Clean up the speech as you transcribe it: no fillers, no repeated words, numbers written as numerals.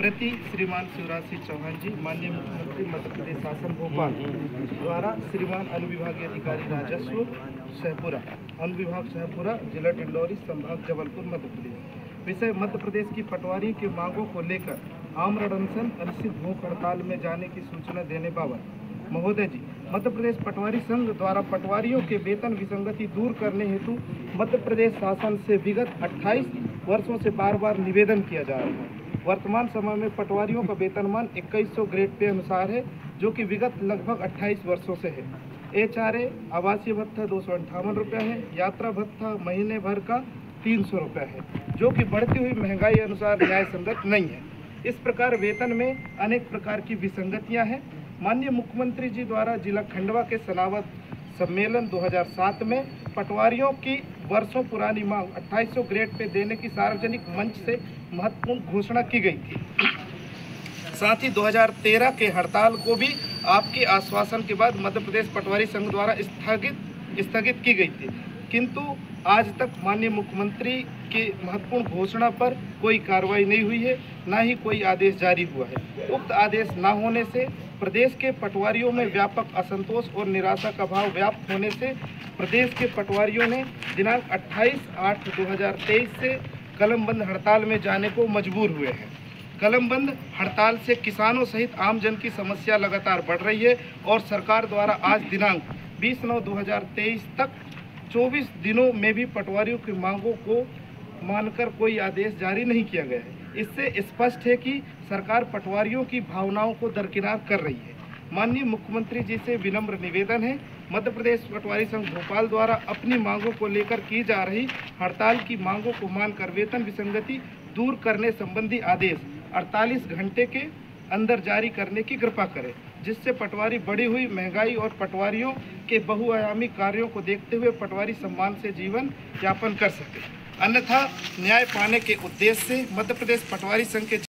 प्रति श्रीमान शिवराज सिंह चौहान जी, माननीय मुख्यमंत्री मध्य प्रदेश शासन भोपाल द्वारा श्रीमान अनुविभागीय अधिकारी राजस्व शहपुरा, अनुविभाग शहपुरा, जिला डिंडौरी, संभाग जबलपुर, मध्य प्रदेश। विषय: मध्य प्रदेश की पटवारी की मांगों को लेकर आमरण अनशन अनिश्चित भूख हड़ताल में जाने की सूचना देने बाबत। महोदय जी, मध्य प्रदेश पटवारी संघ द्वारा पटवारियों के वेतन विसंगति दूर करने हेतु मध्य प्रदेश शासन से विगत 28 वर्षों से बार बार निवेदन किया जा रहा है। वर्तमान समय में पटवारियों का वेतनमान 2100 ग्रेड पे अनुसार है, जो कि विगत लगभग 28 वर्षों से है। HRA आवासीय भत्ता 258 रुपये है, यात्रा भत्ता महीने भर का 300 रुपये है, जो कि बढ़ती हुई महंगाई अनुसार न्याय संगत नहीं है। इस प्रकार वेतन में अनेक प्रकार की विसंगतियां हैं। माननीय मुख्यमंत्री जी द्वारा जिला खंडवा के सनावद सम्मेलन 2007 में पटवारियों की वर्षों पुरानी मांग 2800 ग्रेड पे देने की सार्वजनिक मंच से महत्वपूर्ण घोषणा की गई थी। साथ ही 2013 के हड़ताल को भी आपके आश्वासन के बाद मध्य प्रदेश पटवारी संघ द्वारा स्थगित की गई थी, किंतु आज तक माननीय मुख्यमंत्री की महत्वपूर्ण घोषणा पर कोई कार्रवाई नहीं हुई है, ना ही कोई आदेश जारी हुआ है। उक्त आदेश न होने से प्रदेश के पटवारियों में व्यापक असंतोष और निराशा का भाव व्याप्त होने से प्रदेश के पटवारियों ने दिनांक 28/8/2023 से कलमबंद हड़ताल में जाने को मजबूर हुए हैं। कलमबंद हड़ताल से किसानों सहित आम जन की समस्या लगातार बढ़ रही है और सरकार द्वारा आज दिनांक 20/9/2023 तक 24 दिनों में भी पटवारियों की मांगों को मानकर कोई आदेश जारी नहीं किया गया है। इससे स्पष्ट है कि सरकार पटवारियों की भावनाओं को दरकिनार कर रही है। माननीय मुख्यमंत्री जी से विनम्र निवेदन है, मध्य प्रदेश पटवारी संघ भोपाल द्वारा अपनी मांगों को लेकर की जा रही हड़ताल की मांगों को मानकर वेतन विसंगति दूर करने संबंधी आदेश 48 घंटे के अंदर जारी करने की कृपा करें, जिससे पटवारी बढ़ी हुई महंगाई और पटवारियों के बहुआयामी कार्यों को देखते हुए पटवारी सम्मान से जीवन यापन कर सके। अन्यथा न्याय पाने के उद्देश्य से मध्य प्रदेश पटवारी संघ के